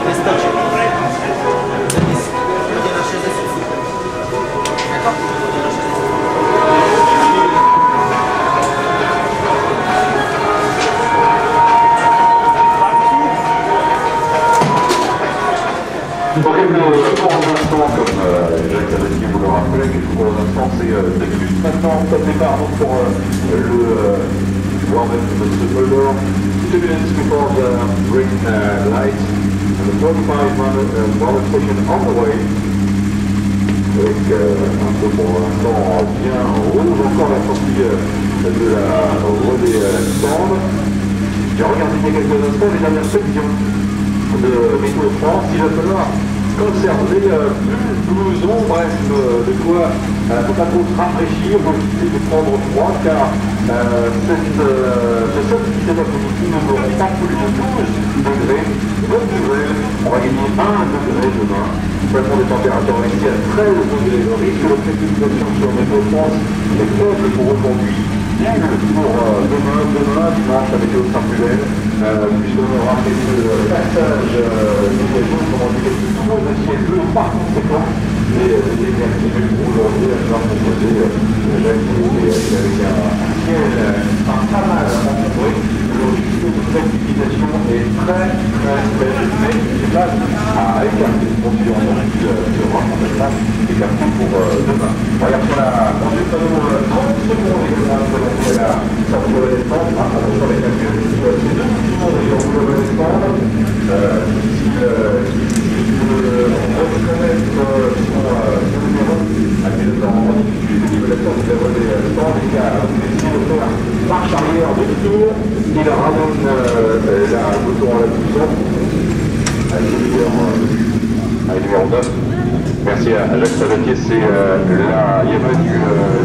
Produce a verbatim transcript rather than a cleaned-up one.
Donc, pour l'instant, comme euh, Jacques Sabatier vous le rappelait, pour l'instant, c'est euh, deux minutes maintenant, top départ donc, pour euh, le euh, World of the Murder. Two minutes before the green uh, light, and the forty-five mile station on the way. Avec euh, un peu pour l'instant bien rouge, encore la sortie euh, de la relais euh, stand. J'ai regardé il y a quelques instants les dernières prévisions de Météo France. Il va falloir conserver euh, plus douze bref, euh, de quoi euh, ne pas trop se rafraîchir, pour éviter de prendre froid, car euh, cette, euh, ce sol qui s'est après-midi ne n'aura pas plus de douze degrés. Donc, on va gagner un degré demain. Maintenant, des températures maxi à treize degrés. Le risque de précipitation sur Météo France est faible pour aujourd'hui. Pour euh, demain, demain, dimanche, la météo sera plus belle, euh, puisqu'on aura fait le passage euh, des jours, comment dire, quelques tours de ciel bleu par conséquent, et euh, les énergies pour aujourd'hui, elle va proposer euh, Jacques avec un, un ciel euh, pas mal encombré. Le risque de précipitation est très très faible, mais c'est pas à écarter. Continuons donc de rencontrer ça, écarté pour euh, demain. Regarde sur la conduite, trente secondes également. C'est la sortie de l'espace, attention avec la vue, c'est deux secondes et on peut descendre. Si on reconnaît son numéro, à quel temps on diffuse au niveau de la sortie de l'espace, et qu'à essayer de faire marche arrière de tour, il ramène la moto en la poussant à numéro neuf. Merci à Jacques Sabatier, c'est euh, la Yamaha du